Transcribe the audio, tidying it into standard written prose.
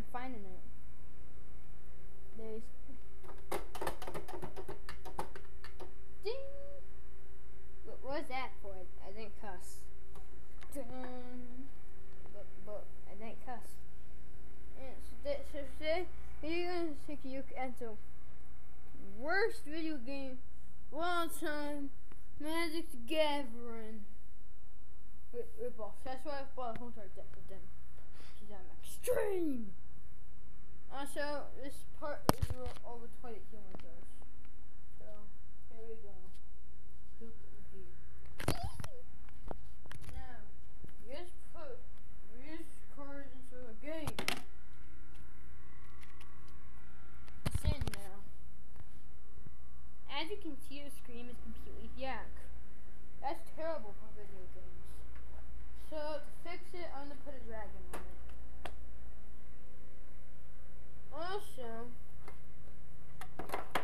finding it. There's ding. What was that for? I didn't cuss. But I didn't cuss. And so today we're gonna take a look at the worst video game of all time, Magic the Gathering. Ripoff. That's why I bought a whole entire deck of them. Because I'm extreme. Also, this part is over 20 kilometers. So, here we go. Poop and pee. Now, just put these cards into a game. It's in now. As you can see, the screen is completely yak. That's terrible for video games. So, to fix it, I'm going to put a dragon on it. Also,